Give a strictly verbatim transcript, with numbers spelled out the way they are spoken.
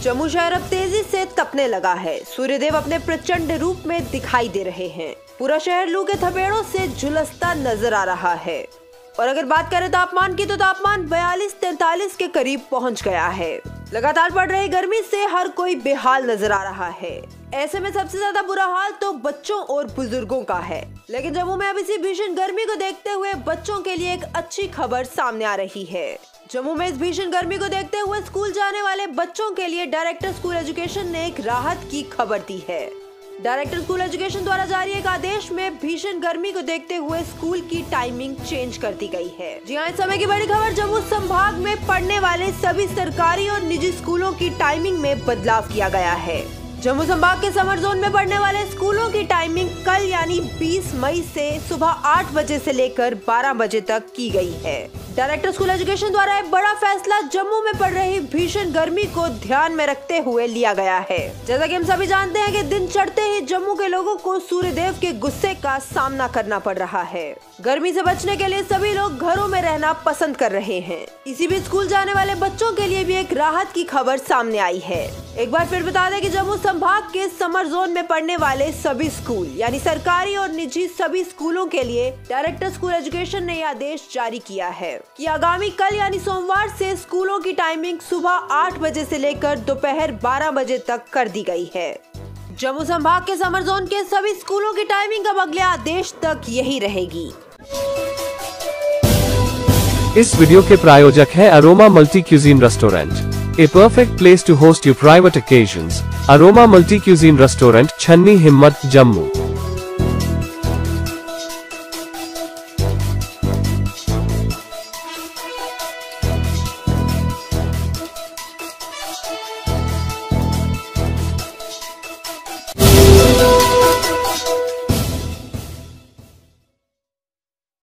जम्मू शहर अब तेजी से तपने लगा है। सूर्यदेव अपने प्रचंड रूप में दिखाई दे रहे हैं। पूरा शहर लू के थपेड़ों से झुलसता नजर आ रहा है। और अगर बात करें तापमान की तो तापमान बयालीस तैंतालीस के करीब पहुंच गया है। लगातार बढ़ रही गर्मी से हर कोई बेहाल नजर आ रहा है। ऐसे में सबसे ज्यादा बुरा हाल तो बच्चों और बुजुर्गों का है। लेकिन जम्मू में अब इसी भीषण गर्मी को देखते हुए बच्चों के लिए एक अच्छी खबर सामने आ रही है। जम्मू में इस भीषण गर्मी को देखते हुए स्कूल जाने वाले बच्चों के लिए डायरेक्टर स्कूल एजुकेशन ने एक राहत की खबर दी है। डायरेक्टर स्कूल एजुकेशन द्वारा जारी एक आदेश में भीषण गर्मी को देखते हुए स्कूल की टाइमिंग चेंज कर दी गई है। जी हां, इस समय की बड़ी खबर, जम्मू संभाग में पढ़ने वाले सभी सरकारी और निजी स्कूलों की टाइमिंग में बदलाव किया गया है। जम्मू संभाग के समर जोन में पढ़ने वाले स्कूलों की टाइमिंग कल यानी बीस मई से सुबह आठ बजे से लेकर बारह बजे तक की गई है। डायरेक्टर स्कूल एजुकेशन द्वारा एक बड़ा फैसला जम्मू में पड़ रही भीषण गर्मी को ध्यान में रखते हुए लिया गया है। जैसा कि हम सभी जानते हैं कि दिन चढ़ते ही जम्मू के लोगों को सूर्यदेव के गुस्से का सामना करना पड़ रहा है। गर्मी से बचने के लिए सभी लोग घरों में रहना पसंद कर रहे हैं। इसी बीच स्कूल जाने वाले बच्चों के लिए भी एक राहत की खबर सामने आई है। एक बार फिर बता दें कि जम्मू संभाग के समर जोन में पढ़ने वाले सभी स्कूल यानी सरकारी और निजी सभी स्कूलों के लिए डायरेक्टर स्कूल एजुकेशन ने यह आदेश जारी किया है कि आगामी कल यानी सोमवार से स्कूलों की टाइमिंग सुबह आठ बजे से लेकर दोपहर बारह बजे तक कर दी गई है। जम्मू संभाग के समर जोन के सभी स्कूलों की टाइमिंग अब अगले आदेश तक यही रहेगी। इस वीडियो के प्रायोजक है Aroma multi cuisine restaurant, a perfect place to host your private occasions. Aroma Multi Cuisine Restaurant, Channi Himmat, Jammu.